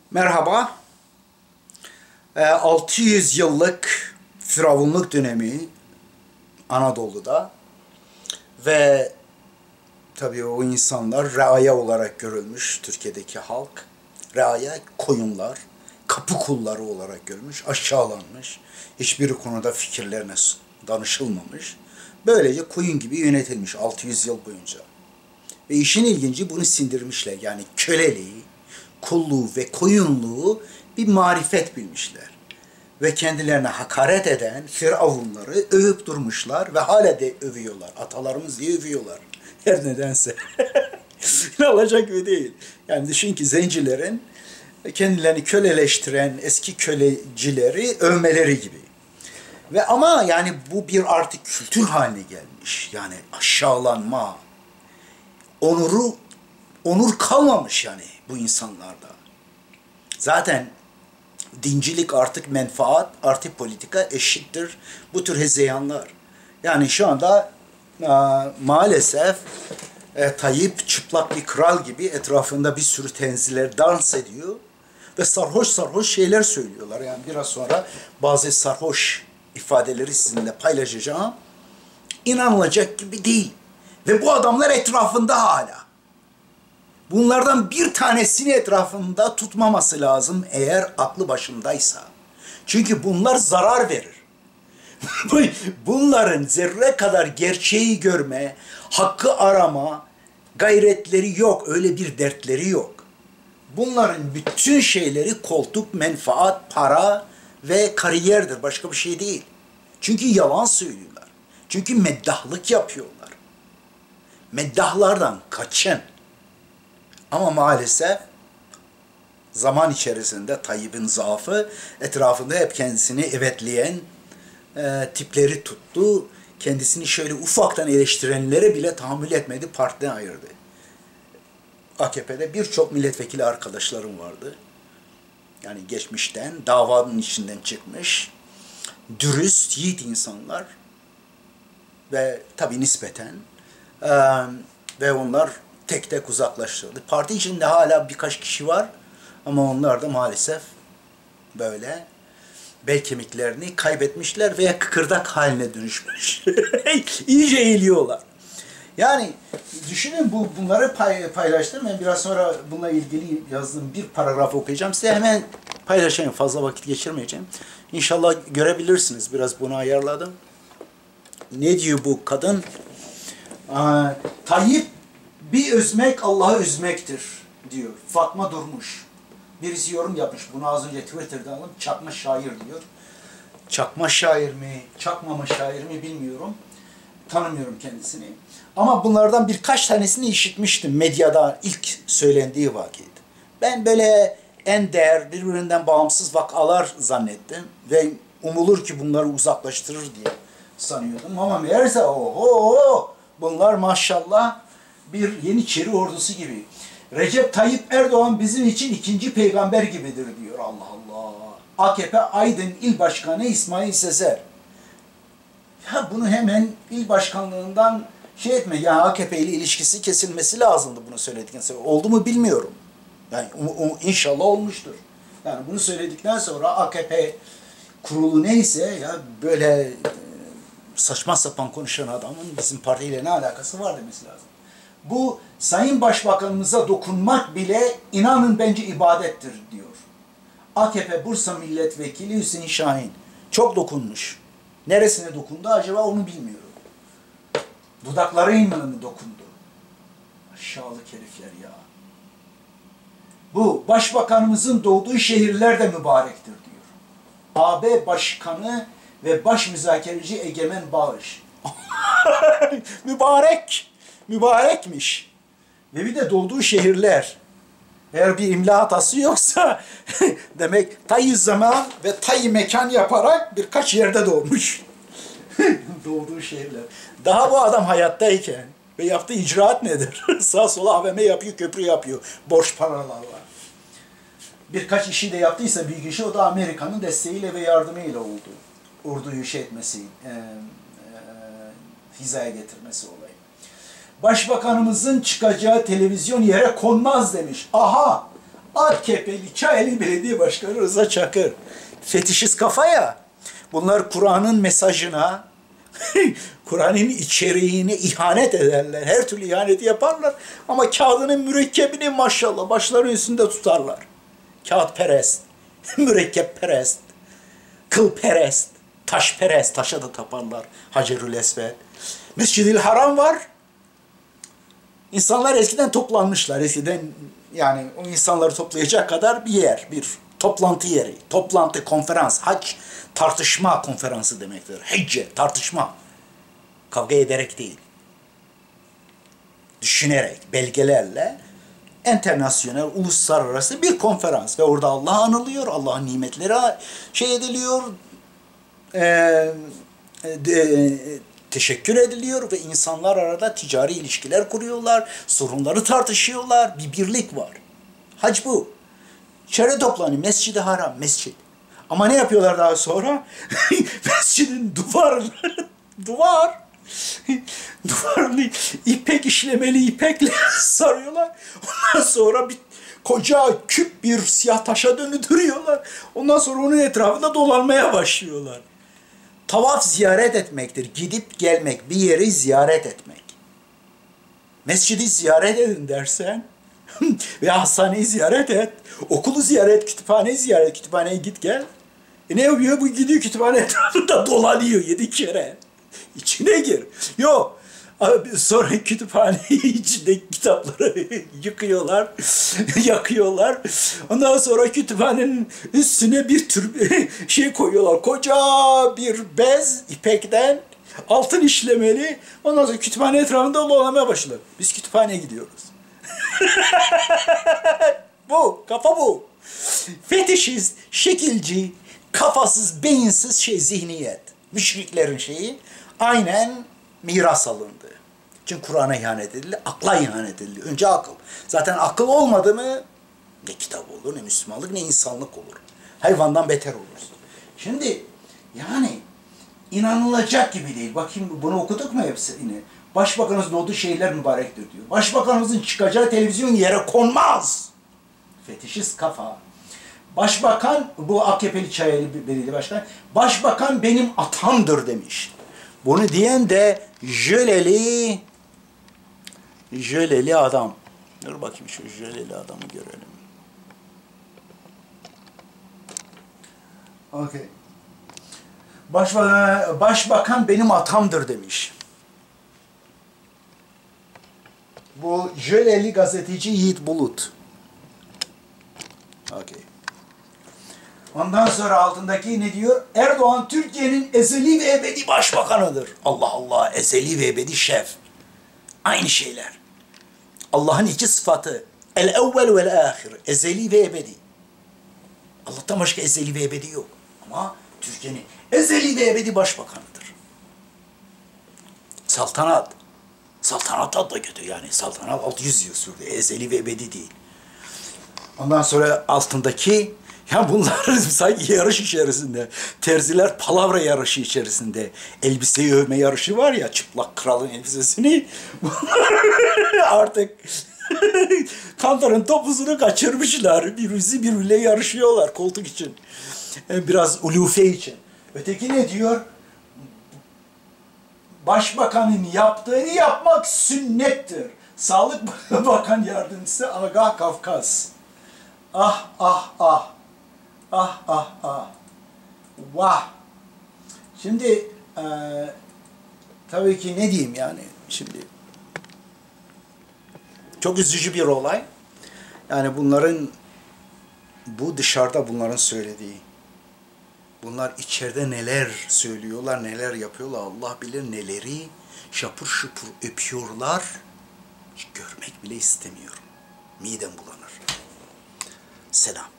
Merhaba. 600 yıllık firavunluk dönemi Anadolu'da ve tabii o insanlar reaya olarak görülmüş, Türkiye'deki halk. Reaya koyunlar, kapı kulları olarak görülmüş, aşağılanmış. Hiçbir konuda fikirlerine danışılmamış. Böylece koyun gibi yönetilmiş 600 yıl boyunca. Ve işin ilginci bunu sindirmişler. Yani köleliği, kulluğu ve koyunluğu bir marifet bilmişler. Ve kendilerine hakaret eden firavunları övüp durmuşlar ve hala de övüyorlar. Atalarımız diye övüyorlar. Her nedense. İnanılacak gibi değil. Yani düşün ki zencilerin kendilerini köleleştiren eski kölecileri övmeleri gibi. Ve ama yani bu bir artık kültür haline gelmiş. Yani aşağılanma, onur kalmamış yani bu insanlarda. Zaten dincilik artık menfaat, artık politika eşittir bu tür hezeyanlar. Yani şu anda maalesef Tayyip çıplak bir kral gibi etrafında bir sürü tenziler dans ediyor ve sarhoş sarhoş şeyler söylüyorlar. Yani biraz sonra bazı sarhoş ifadeleri sizinle paylaşacağım. İnanılacak gibi değil. Ve bu adamlar etrafında hala. Bunlardan bir tanesini etrafında tutmaması lazım eğer aklı başındaysa. Çünkü bunlar zarar verir. Bunların zerre kadar gerçeği görme, hakkı arama gayretleri yok. Öyle bir dertleri yok. Bunların bütün şeyleri koltuk, menfaat, para ve kariyerdir. Başka bir şey değil. Çünkü yalan söylüyorlar. Çünkü meddahlık yapıyorlar. Meddahlardan kaçın. Ama maalesef zaman içerisinde Tayyip'in zaafı etrafında hep kendisini evetleyen tipleri tuttu. Kendisini şöyle ufaktan eleştirenlere bile tahammül etmedi, partiden ayırdı. AKP'de birçok milletvekili arkadaşlarım vardı. Yani geçmişten, davanın içinden çıkmış, dürüst, yiğit insanlar ve tabii nispeten ve onlar tek tek uzaklaştırdı. Parti içinde hala birkaç kişi var ama onlar da maalesef böyle bel kemiklerini kaybetmişler veya kıkırdak haline dönüşmüş. İyice eğiliyorlar. Yani düşünün bunları paylaştım. Ben biraz sonra bununla ilgili yazdığım bir paragraf okuyacağım. Size hemen paylaşayım. Fazla vakit geçirmeyeceğim. İnşallah görebilirsiniz. Biraz bunu ayarladım. Ne diyor bu kadın? Tayyip bir üzmek Allah'ı üzmektir diyor. Fatma Durmuş. Birisi yorum yapmış. Bunu az önce Twitter'da alıp çakma şair diyor. Çakma şair mi, çakma mı şair mi bilmiyorum. Tanımıyorum kendisini. Ama bunlardan birkaç tanesini işitmiştim medyada ilk söylendiği vakit. Ben böyle en değer birbirinden bağımsız vakalar zannettim. Ve umulur ki bunları uzaklaştırır diye sanıyordum. Ama meğerse bunlar maşallah bir Yeniçeri ordusu gibi. Recep Tayyip Erdoğan bizim için ikinci peygamber gibidir diyor. Allah Allah. AKP Aydın İl Başkanı İsmail Sezer. Ya bunu hemen il başkanlığından etme. Yani AKP ile ilişkisi kesilmesi lazımdı bunu söyledikten sonra. Oldu mu bilmiyorum. Yani inşallah olmuştur. Yani bunu söyledikten sonra AKP kurulu neyse ya böyle saçma sapan konuşan adamın bizim partiyle ne alakası var demesi lazım. Bu Sayın Başbakanımıza dokunmak bile inanın bence ibadettir diyor. AKP Bursa Milletvekili Hüseyin Şahin çok dokunmuş. Neresine dokundu acaba onu bilmiyorum. Dudaklarıyla mı dokundu? Aşağılık herifler ya. Bu başbakanımızın doğduğu şehirler de mübarektir diyor. AB Başkanı ve Baş Müzakereci Egemen Bağış. Mübarek. Mübarekmiş. Ve bir de doğduğu şehirler. Eğer bir imla hatası yoksa demek tayyi zaman ve tayyi mekan yaparak birkaç yerde doğmuş. Doğduğu şehirler. Daha bu adam hayattayken ve yaptığı icraat nedir? Sağa sola AVM yapıyor, köprü yapıyor. Borç paralarla. Birkaç işi de yaptıysa büyük işi o da Amerika'nın desteğiyle ve yardımıyla oldu. Orduyu etmesi, hizaya getirmesi olayı. Başbakanımızın çıkacağı televizyon yere konmaz demiş. Aha! AKP'li Çayeli Belediye Başkanı Rıza Çakır. Fetişist kafa ya. Bunlar Kur'an'ın mesajına, Kur'an'ın içeriğine ihanet ederler. Her türlü ihaneti yaparlar. Ama kağıdının mürekkebini maşallah başları üstünde tutarlar. Kağıtperest, mürekkepperest, kılperest, taşperest. Taşa da taparlar. Hacerül Esved. Mescid-i Haram var. İnsanlar eskiden toplanmışlar. Eskiden yani o insanları toplayacak kadar bir yer, bir toplantı yeri. Toplantı, konferans, hac, tartışma konferansı demektir. Hicce, tartışma. Kavga ederek değil. Düşünerek, belgelerle internasyonel, uluslararası bir konferans. Ve orada Allah anılıyor, Allah'ın nimetleri şey ediliyor, teşekkür ediliyor ve insanlar arada ticari ilişkiler kuruyorlar, sorunları tartışıyorlar, bir birlik var. Hac bu. İçeri toplanıyor, Mescid-i Haram, mescid. Ama ne yapıyorlar daha sonra? Mescidin duvarını ipek işlemeli ipekle sarıyorlar. Ondan sonra bir koca küp bir siyah taşa dönütürüyorlar. Ondan sonra onun etrafında dolanmaya başlıyorlar. Tavaf ziyaret etmektir. Gidip gelmek, bir yeri ziyaret etmek. Mescidi ziyaret edin dersen veya hastaneyi ziyaret et, okulu ziyaret, kütüphaneyi ziyaret, kütüphaneye git gel. Ne yapıyor? Bu gidiyor kütüphane etrafında dolanıyor 7 kere. İçine gir. Yok. Sonra kütüphaneyi içindeki kitapları yıkıyorlar, yakıyorlar. Ondan sonra kütüphanenin üstüne bir tür şey koyuyorlar. Koca bir bez ipekten altın işlemeli. Ondan sonra kütüphane etrafında dolanmaya başlıyor. Biz kütüphaneye gidiyoruz. Bu, kafa bu. Fetişist, şekilci, kafasız, beyinsiz zihniyet. Müşriklerin şeyi aynen miras alındı. Çünkü Kur'an'a ihanet edildi, akla ihanet edildi. Önce akıl. Zaten akıl olmadı mı ne kitap olur, ne Müslümanlık, ne insanlık olur. Hayvandan beter oluruz. Şimdi yani inanılacak gibi değil. Bakayım bunu okuduk mu hepsini? Başbakanımız doğduğu şehirler mübarektir diyor. Başbakanımızın çıkacağı televizyon yere konmaz. Fetişist kafa. Başbakan, bu AKP'li Çayeli Belediye Başkanı, başbakan benim atamdır demiş. Bunu diyen de jöleli adam. Dur bakayım şu jöleli adamı görelim. Okay. Başbakan benim atamdır demiş. Bu jöleli gazeteci Yiğit Bulut. Okay. Ondan sonra altındaki ne diyor? Erdoğan Türkiye'nin ezeli ve ebedi başbakanıdır. Allah Allah, ezeli ve ebedi şef. Aynı şeyler. Allah'ın iki sıfatı. El-evvel vel-ahir. Ezeli ve ebedi. Allah'tan başka ezeli ve ebedi yok. Ama Türkiye'nin ezeli ve ebedi başbakanıdır. Saltanat. Saltanat adı da kötü yani. Saltanat 600 yıl sürdü. Ezeli ve ebedi değil. Ondan sonra altındaki ya bunlar sanki yarış içerisinde. Terziler palavra yarışı içerisinde. Elbiseyi övme yarışı var ya, çıplak kralın elbisesini. Artık kantarın topuzunu kaçırmışlar. Birbiriyle yarışıyorlar koltuk için. Biraz ulufe için. Öteki ne diyor? Başbakanın yaptığını yapmak sünnettir. Sağlık Bakan Yardımcısı Agah Kafkas. Ah ah ah. Ah ah ah. Vah. Şimdi tabii ki ne diyeyim yani şimdi. Çok üzücü bir olay. Yani bunların, bu dışarıda bunların söylediği. Bunlar içeride neler söylüyorlar, neler yapıyorlar Allah bilir, neleri şapur şupur öpüyorlar. Hiç görmek bile istemiyorum. Midem bulanır. Selam.